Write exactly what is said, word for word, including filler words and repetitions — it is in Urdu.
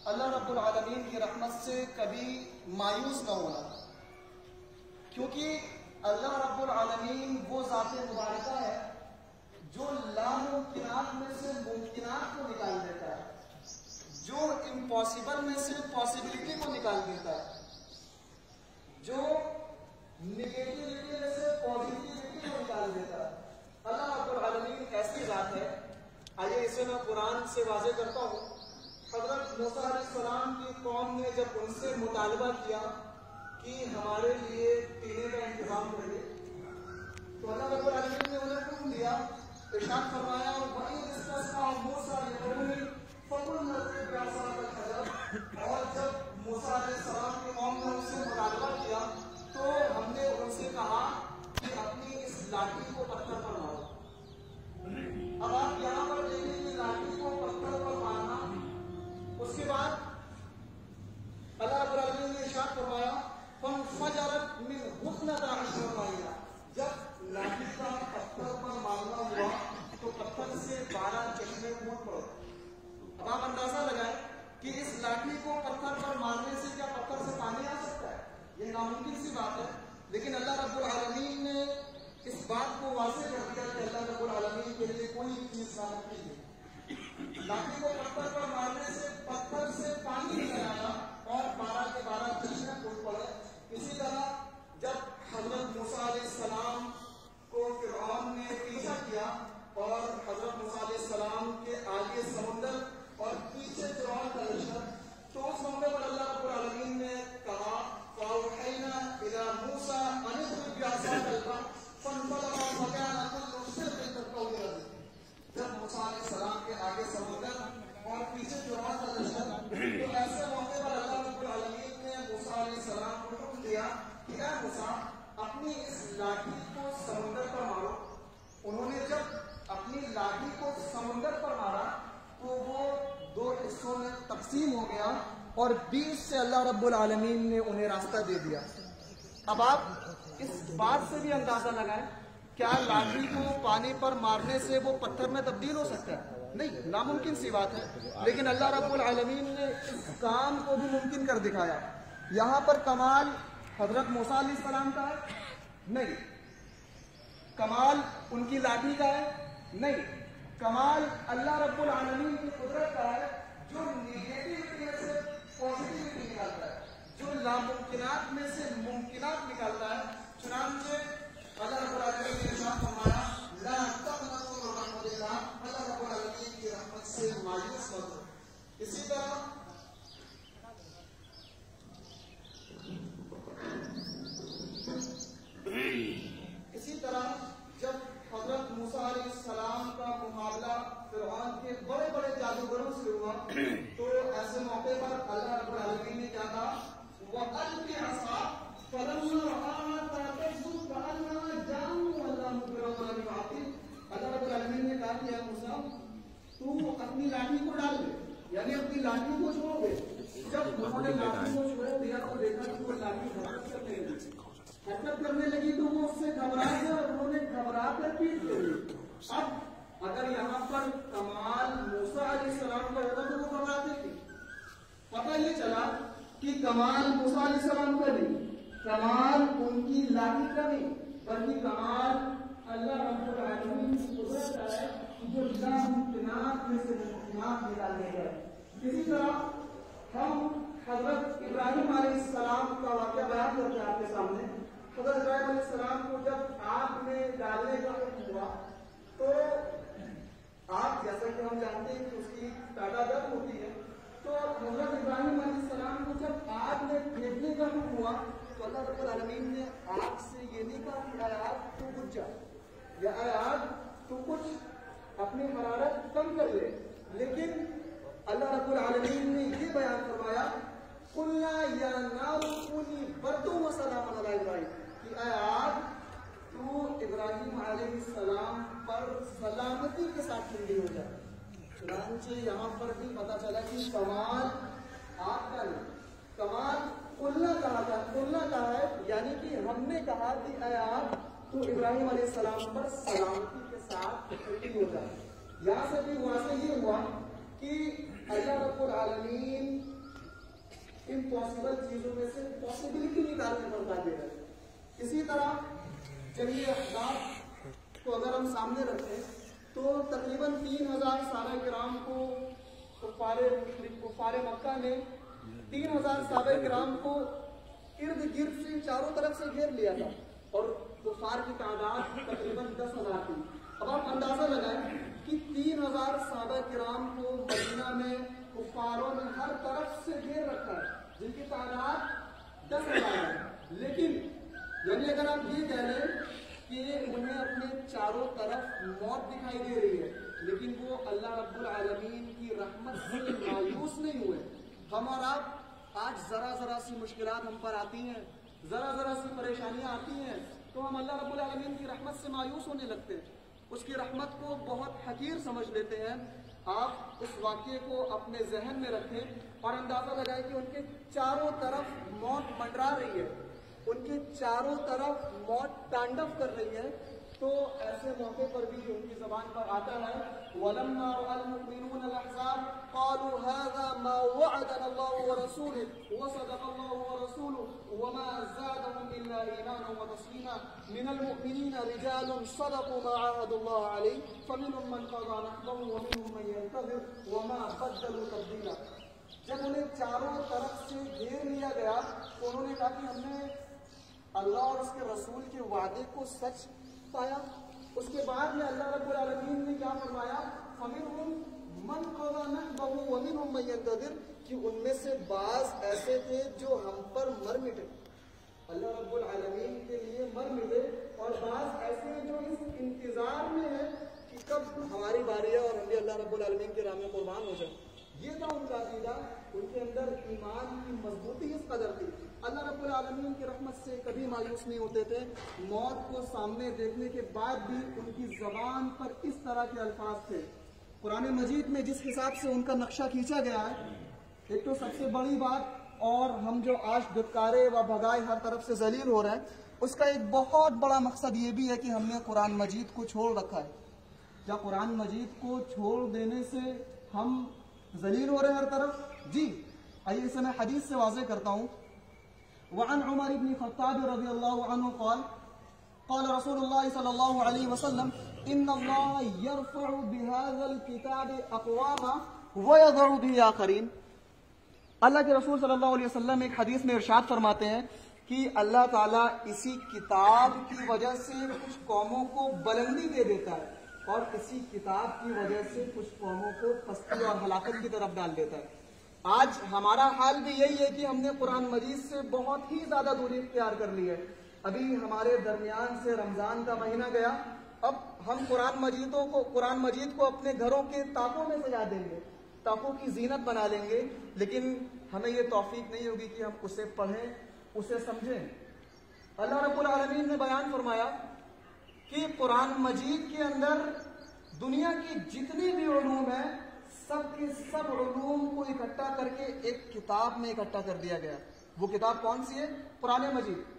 اللہ رب العالمین کی رحمت سے کبھی مایوس نہ ہونا، کیونکہ اللہ رب العالمین وہ ذات مبارکہ ہے جو ناممکنات میں سے ممکنات کو نکال دیتا ہے، جو امپاسبل میں سے پاسبلٹی کو نکال دیتا ہے، جو نگیٹیوٹی میں سے پازیٹیوٹی کو نکال دیتا ہے۔ اللہ رب العالمین ایسی ذات ہے۔ آئیے اسے میں قرآن سے واضح کرتا ہوں۔ حضرت موسیٰ علیہ السلام کی قوم نے جب ان سے مطالبہ کیا کہ ہمارے لیے پینے کا انتظام کریے، تو اللہ رب العالمین نے انہیں حکم دیا، ارشاد فرمایا، وَإِذِ اسْتَسْقَىٰ مُوسَىٰ لِقَوْمِهِ فَقُلْنَا اضْرِبْ بِعَصَاكَ الْحَجَرَ۔ اور جب موسیٰ علیہ السلام کی قوم نے ان سے مطالبہ کیا تو ہم نے ان سے کہا کہ اپنی اس لاٹھی کو پتھر پر مارو۔ اب آپ یہاں پر دیکھیں کہ لاٹھی کو پتھر پر مارنا، اس کے بعد اللہ رب العالمین نے ارشاد فرمایا، فَانْفَجَرَتْ مِنْهُ اثْنَتَا عَشْرَةَ عَيْنًا۔ جب لاٹھی کا پتھر پر مارنا ہوا تو پتھر سے بارہ چشمے پھوٹ پڑے۔ اب آپ اندازہ لگائیں کہ اس لاٹھی کو پتھر پر مارنے سے کیا پتھر سے پانی آ سکتا ہے؟ یہ ناممکن سی بات ہے، لیکن اللہ رب العالمین نے اس بات کو واضح کر دیا کہ اللہ رب العالمین کے لیے کوئی چیز ناممکن نہیں۔ لاٹھی کو پتھر پر مارنے سے پتھر سے پانی نکل آیا اور بارہ کے بارہ چشمے پھوٹ پڑے۔ اسی طرح جب حضرت موسیٰ علیہ السلام کو فرعون نے پیچھا کیا اور حضرت موسیٰ علیہ السلام کے آگے سمندر اور پیچھے فرعون کا لشکر، تو اس موقع پر اللہ رب العالمین نے کہا، فَأَوْحَيْنَا إِلَىٰ مُوسَىٰ أَنِ اضْرِب بِعَصَاكَ الْبَحْرَ فَانْفَلَقَ فَكَانَ كُلُّ فِرْقٍ كَالطَّوْدِ الْعَظِيمِ۔ جب موسیٰ علیہ السلام کے آگے سمندر اور پیچھے فرعون کا لشکر، تو ایسے موقع پر اللہ رب العالمین نے موسیٰ علیہ السلام کو حکم دیا کہ اے موسیٰ اپنی اس لاٹھی کو سمندر پر مارو۔ انہوں نے جب اپنی لاٹھی کو سمندر پر مارا تو وہ دو حصوں میں تقسیم ہو گیا اور بیچ سے اللہ رب العالمین نے انہیں راستہ دے دیا۔ اب آپ اس بات سے بھی اندازہ لگائیں، کیا لاٹھی کو پانی پر مارنے سے وہ پتھر میں تبدیل ہو سکتا ہے؟ نہیں، ناممکن سی بات ہے، لیکن اللہ رب العالمین نے اس کام کو بھی ممکن کر دکھایا۔ یہاں پر کمال حضرت موسیٰ علیہ السلام کا ہے؟ نہیں۔ کمال ان کی لاٹھی کا ہے؟ نہیں۔ کمال اللہ رب العالمین کی قدرت کا ہے، جو نیگیٹیوٹی میں سے پازیٹیوٹی نکالتا ہے، جو ناممکنات میں سے ممکنات نکالتا ہے۔ چنانچہ اللہ رب العالمین نے ارشاد فرمایا، لا تقنطوا من رحمت اللہ، اللہ رب العالمین کی رحمت سے مایوس مت ہو۔ اسی طرح اسی طرح جب حضرت موسیٰ علیہ السلام کا مقابلہ فرعون کے بڑے بڑے جادوگروں سے ہوا تو ایسے موقع پر اللہ رب العالمین نے کیا کہا، وَأَلْقِ عَصَاكَ فَلَمَّا رَآهَا تَهْتَزُّ كَأَنَّهَا جَانٌّ وَلَّا مُدْبِرًا وَلَمْ يُعَقِّبْ۔ اللہ رب العالمین نے کہا کہ اے موسیٰ تو اپنی لاٹھی کو ڈال دے، یعنی اپنی لاٹھی کو چھوڑ دے۔ جب انہوں نے لاٹھی کو چھوڑ دیا تو دیکھا کہ وہ لاٹھی حرکت کرنے لگی حرکت کرنے لگی تو وہ اس سے گھبرا گیا اور انہوں نے گھبرا کر پیٹ لے لی۔ اب اگر یہاں پر کمال موسیٰ علیہ السلام کا ہوتا تو وہ گھبراتے تھے۔ پتہ یہ چلا کہ کمال موسیٰ علیہ السلام کا نہیں، کمال ان کی لاٹھی کا نہیں، بلکہ کمال اللہ رب العالمین کی قدرت کا ہے جو ناممکنات میں سے ممکنات نکالنے گئے۔ اسی طرح ہم حضرت ابراہیم علیہ السلام کا واقعہ بیان کرتے ہیں آپ کے سامنے۔ حضرت ابراہیم علیہ السلام کو جب آگ میں ڈالنے کا حکم ہوا تو آگ، جیسا کہ ہم جانتے ہیں کہ اس کی تعداد درد ہوتی ہے، تو حضرت ابراہیم علیہ السلام کو جب آگ میں پھینکنے کا حکم ہوا تو اللہ رب العالمین نے آگ سے یہ نہیں کہا کہ اے آگ تو بجھ جا یا اے آگ تو کچھ اپنی حرارت کم کر لے، لیکن اللہ رب العالمین نے یہ بیان فرمایا، قُلْنَا يَا نَارُ كُونِي بَرْدًا وَسَلَامًا عَلَىٰ إِبْرَاهِيمَ، کہ اے آگ تو ابراہیم علیہ السلام پر سلامتی کے ساتھ ٹھنڈی ہو جائے۔ چنانچہ یہاں پر بھی پتا چلا کہ کمال آگ کا نہیں، کمال قُلْنَا کہا تھا، قُلْنَا کہا ہے یعنی کہ ہم نے کہا کہ اے آگ تو ابراہیم علیہ السلام پر سلامتی کے ساتھ ٹھنڈی ہو جائے۔ یہاں سے بھی وہاں سے یہ ہوا کہ اللہ رب العالمین امپاسبل چیزوں میں سے پاسبلٹی نکالنے پر قادر ہے. اسی طرح جنگ احزاب کو اگر ہم سامنے رکھیں تو تقریباً تین ہزار صحابہ کرام کو کفار کفار مکہ نے تین ہزار صحابہ کرام کو ارد گرد سے چاروں طرف سے گھیر لیا تھا اور کفار کی تعداد تقریباً دس ہزار تھی. اب آپ اندازہ لگائیں کہ تین ہزار صحابہ کرام کو مدینہ میں کفاروں نے ہر طرف سے گھیر رکھا ہے جن کی تعداد دس ہزار ہے. لیکن یعنی اگر آپ یہ کہہ لیں کہ انہیں اپنے چاروں طرف موت دکھائی دے رہی ہے لیکن وہ اللہ رب العالمین کی رحمت سے مایوس نہیں ہوئے. ہم اور آپ آج ذرا ذرا سی مشکلات ہم پر آتی ہیں, ذرا ذرا سی پریشانیاں آتی ہیں تو ہم اللہ رب العالمین کی رحمت سے مایوس ہونے لگتے ہیں, اس کی رحمت کو بہت حقیر سمجھ لیتے ہیں. آپ اس واقعے کو اپنے ذہن میں رکھیں اور اندازہ لگائیں کہ ان کے چاروں طرف موت منڈرا رہی ہے, ان کے چاروں طرف موت تانڈو کر رہی ہے. تو ایسے موقع پر بھی ان کی زبان پر آتا ہے وَلَمَّا رَأَى الْمُؤْمِنُونَ الْأَحْزَابَ قَالُوا هَذَا مَا وَعَدَنَا اللَّهُ وَرَسُولُهُ وَصَدَقَ اللَّهُ وَرَسُولُهُ وَمَا زَادَهُمْ إِلَّا إِيمَانًا وَتَسْلِيمًا مِنَ الْمُؤْمِنِينَ رِجَالٌ صَدَقُوا مَا عَاهَدُوا اللَّهَ عَلَيْهِ فَمِنْهُم مَّن قَضَىٰ نَحْبَهُ وَمِنْهُم مَّن يَنتَظِرُ وَمَا بَدَّلُوا تَبْدِيلًا. جب انہیں چاروں طرف سے گھیر لیا گیا تو انہوں نے کہا کہ ہم نے اللہ اور اس کے رسول کے وعدے کو سچ پایا. اس کے بعد میں اللہ رب العالمین نے کیا فرمایا فَمِنْهُم مَّن قَضَىٰ نَحْبَهُ وَمِنْهُم مَّن يَنتَظِرُ کہ ان میں سے بعض ایسے تھے جو ہم پر مر مٹے, اللہ رب العالمین کے لیے مر مٹے, اور بعض ایسے ہیں جو اس انتظار میں ہیں کہ کب ہماری باری ہے اور ہم بھی اللہ رب العالمین کے راہ میں قربان ہو جائیں. یہ تھا ان کا عقیدہ, ان کے اندر ایمان کی مضبوطی اس قدر تھی. اللہ رب العالمین کی رحمت سے کبھی مایوس نہیں ہوتے تھے. موت کو سامنے دیکھنے کے بعد بھی ان کی زبان پر اس طرح کے الفاظ تھے. قرآن مجید میں جس حساب سے ان کا نقشہ کھینچا گیا ہے, ایک تو سب سے بڑی بات, اور ہم جو آج دھتکارے و بھگائے ہر طرف سے ذلیل ہو رہے ہیں, اس کا ایک بہت بڑا مقصد یہ بھی ہے کہ ہم نے قرآن مجید کو چھوڑ رکھا ہے. کیا قرآن مجید کو چھوڑ دینے سے ہم ذلیل ہو رہے ہیں ہر طرف؟ جی, آئیے اسے میں حدیث سے واضح کرتا ہوں. وعن عمر بن خطاب رضی اللہ عنہ قال قال رسول اللہ صلی اللہ علیہ وسلم ان اللہ یرفع بهذا الكتاب اقواما ويضع به آخرین. اللہ کے رسول صلی اللہ علیہ وسلم ایک حدیث میں ارشاد فرماتے ہیں کہ اللہ تعالیٰ اسی کتاب کی وجہ سے کچھ قوموں کو بلندی دے دیتا ہے اور اسی کتاب کی وجہ سے کچھ قوموں کو پستی اور ہلاکت کی طرف ڈال دیتا ہے. آج ہمارا حال بھی یہی ہے کہ ہم نے قرآن مجید سے بہت ہی زیادہ دوری اختیار کر لی ہے. ابھی ہمارے درمیان سے رمضان کا مہینہ گیا, اب ہم قرآن مجیدوں کو قرآن مجید کو اپنے گھروں کے طاقوں میں سجا دیں گے, طاقوں کی زینت بنا لیں گے, لیکن ہمیں یہ توفیق نہیں ہوگی کہ ہم اسے پڑھیں, اسے سمجھیں. اللہ رب العالمین نے بیان فرمایا کہ قرآن مجید کے اندر دنیا کی جتنی بھی علوم ہیں سب کے سب علوم کو اکٹھا کر کے ایک کتاب میں اکٹھا کر دیا گیا. وہ کتاب کون سی ہے؟ قرآن مجید.